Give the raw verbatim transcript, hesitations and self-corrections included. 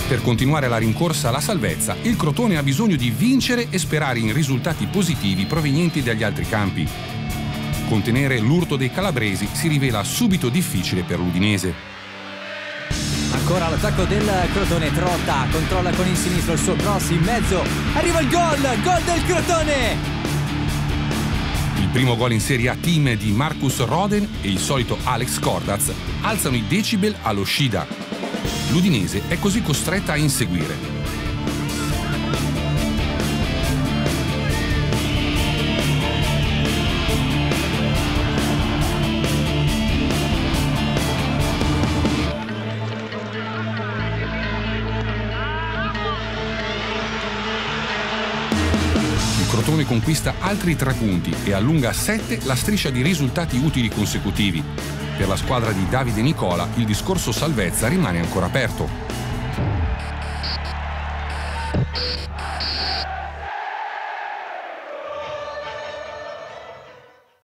Per continuare la rincorsa alla salvezza, il Crotone ha bisogno di vincere e sperare in risultati positivi provenienti dagli altri campi. Contenere l'urto dei calabresi si rivela subito difficile per l'Udinese. Ancora l'attacco del Crotone, Trotta controlla con il sinistro il suo cross in mezzo, arriva il gol, gol del Crotone! Il primo gol in Serie A team di Marcus Roden e il solito Alex Cordaz alzano i decibel allo Scida. L'Udinese è così costretta a inseguire. Il Crotone conquista altri tre punti e allunga a sette la striscia di risultati utili consecutivi. Per la squadra di Davide Nicola il discorso salvezza rimane ancora aperto.